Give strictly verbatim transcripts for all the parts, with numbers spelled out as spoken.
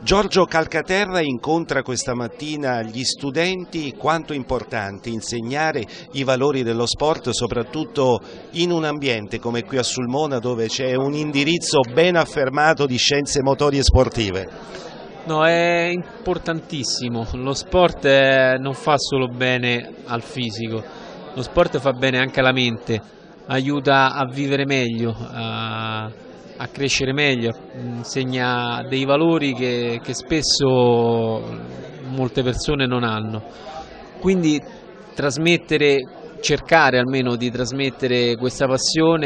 Giorgio Calcaterra incontra questa mattina gli studenti. Quanto è importante insegnare i valori dello sport, soprattutto in un ambiente come qui a Sulmona, dove c'è un indirizzo ben affermato di scienze motorie sportive. No, è importantissimo. Lo sport è, non fa solo bene al fisico, lo sport fa bene anche alla mente, aiuta a vivere meglio, a, a crescere meglio, insegna dei valori che, che spesso molte persone non hanno. Quindi trasmettere, cercare almeno di trasmettere questa passione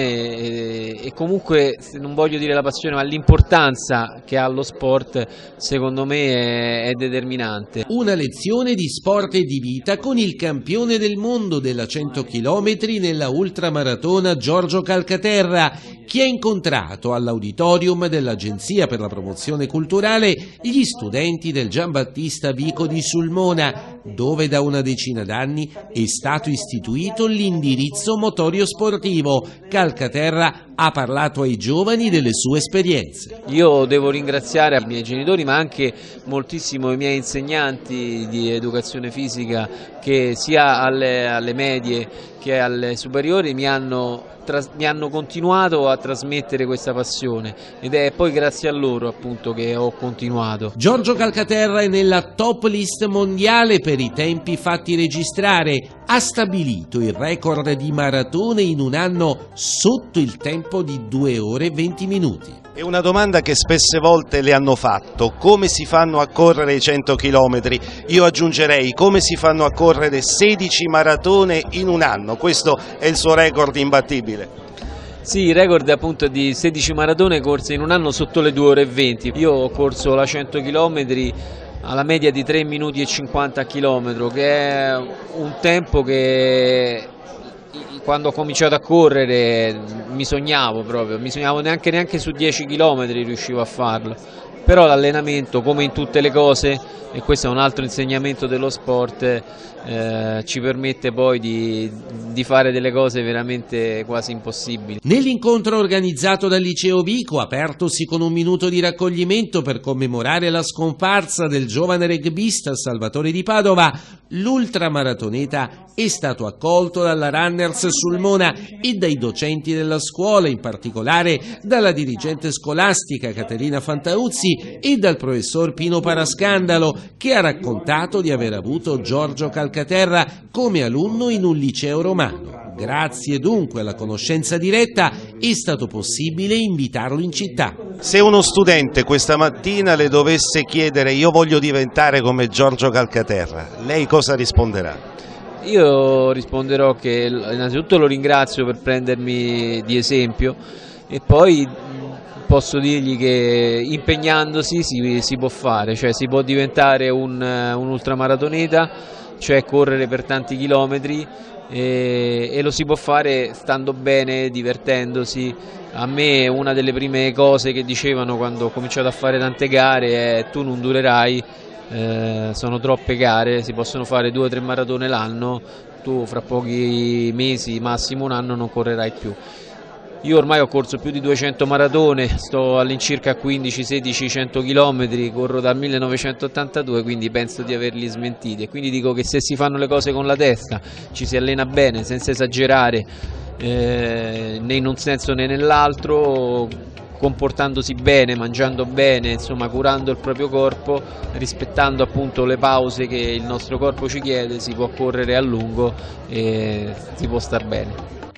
e, e comunque, non voglio dire la passione, ma l'importanza che ha lo sport, secondo me è, è determinante. Una lezione di sport e di vita con il campione del mondo della cento chilometri nella ultramaratona Giorgio Calcaterra, che ha incontrato all'auditorium dell'Agenzia per la Promozione Culturale gli studenti del Giambattista Vico di Sulmona, dove da una decina d'anni è stato istituito l'indirizzo motorio sportivo. Calcaterra ha parlato ai giovani delle sue esperienze. Io devo ringraziare i miei genitori, ma anche moltissimo i miei insegnanti di educazione fisica, che sia alle, alle medie che alle superiori mi hanno mi hanno continuato a trasmettere questa passione, ed è poi grazie a loro appunto che ho continuato. Giorgio Calcaterra è nella top list mondiale per i tempi fatti registrare, ha stabilito il record di maratone in un anno sotto il tempo di due ore e venti minuti. È una domanda che spesse volte le hanno fatto: come si fanno a correre i cento chilometri? Io aggiungerei: come si fanno a correre sedici maratone in un anno? Questo è il suo record imbattibile. Sì, il record è appunto di sedici maratone corse in un anno sotto le due ore e venti. Io ho corso la cento chilometri alla media di tre minuti e cinquanta a chilometro, che è un tempo che quando ho cominciato a correre mi sognavo proprio, mi sognavo neanche, neanche su dieci chilometri riuscivo a farlo. Però l'allenamento, come in tutte le cose, e questo è un altro insegnamento dello sport, eh, ci permette poi di, di fare delle cose veramente quasi impossibili. Nell'incontro organizzato dal Liceo Vico, apertosi con un minuto di raccoglimento per commemorare la scomparsa del giovane rugbista Salvatore Di Padova, l'ultramaratoneta è stato accolto dalla Runners Sulmona e dai docenti della scuola, in particolare dalla dirigente scolastica Caterina Fantauzzi e dal professor Pino Parascandalo, che ha raccontato di aver avuto Giorgio Calcaterra come alunno in un liceo romano. Grazie dunque alla conoscenza diretta è stato possibile invitarlo in città. Se uno studente questa mattina le dovesse chiedere: io voglio diventare come Giorgio Calcaterra, lei cosa risponderà? Io risponderò che innanzitutto lo ringrazio per prendermi di esempio, e poi posso dirgli che impegnandosi si, si può fare, cioè si può diventare un, un ultramaratoneta, cioè correre per tanti chilometri, e, e lo si può fare stando bene, divertendosi. A me una delle prime cose che dicevano quando ho cominciato a fare tante gare è: tu non durerai, eh, sono troppe gare, si possono fare due o tre maratone l'anno, tu fra pochi mesi, massimo un anno, non correrai più. Io ormai ho corso più di duecento maratone, sto all'incirca a quindici sedici cento chilometri, corro dal millenovecentottantadue, quindi penso di averli smentiti, e quindi dico che se si fanno le cose con la testa, ci si allena bene senza esagerare, eh, né in un senso né nell'altro, comportandosi bene, mangiando bene, insomma curando il proprio corpo, rispettando appunto le pause che il nostro corpo ci chiede, si può correre a lungo e si può star bene.